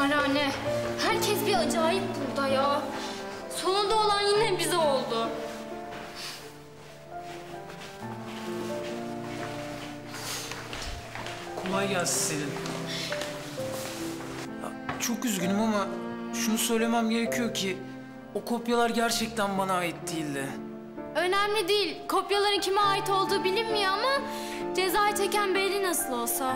Kumarhane. Herkes bir acayip burada ya. Sonunda olan yine bize oldu. Kolay gelsin Selin. Ya, çok üzgünüm ama şunu söylemem gerekiyor ki o kopyalar gerçekten bana ait değildi. Önemli değil. Kopyaların kime ait olduğu bilinmiyor ama cezayı çeken belli nasıl olsa.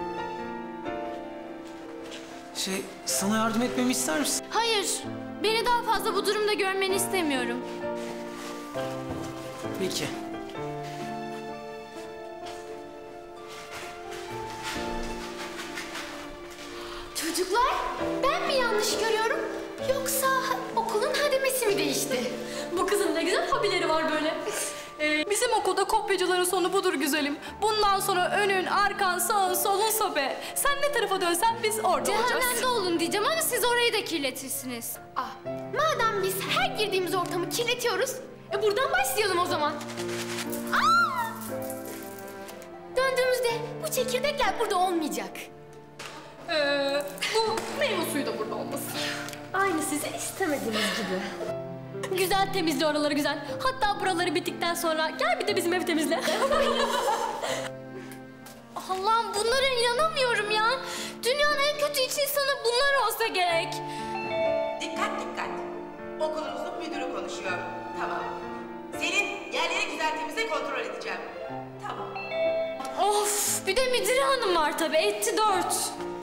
Sana yardım etmemi ister misin? Hayır. Beni daha fazla bu durumda görmeni istemiyorum. Peki. Çocuklar, ben mi yanlış görüyorum? Yoksa okulun hademesi mi değişti? Bu kızın ne güzel hobileri var böyle. Bizim okulda kopyacıların sonu budur güzelim. Bundan sonra önün, arkan, sağın, solun sobe. Sen ne tarafa dönsen biz orada olacağız. Cehennemde olun diyeceğim ama siz orayı da kirletirsiniz. Madem biz her girdiğimiz ortamı kirletiyoruz, buradan başlayalım o zaman. Aa! Döndüğümüzde bu çekirdekler burada olmayacak. Bu meyve suyu da burada olmasın. Aynı sizi istemediğiniz gibi. Güzel temizle oraları güzel. Hatta buraları bittikten sonra gel bir de bizim evi temizle. Allah'ım bunlara inanamıyorum ya. Dünyanın en kötü iç insanı bunlar olsa gerek. Dikkat dikkat. Okulumuzun müdürü konuşuyor. Tamam. Selin yerleri güzel temizle kontrol edeceğim. Tamam. Of bir de müdür hanım var tabii. Etti 4.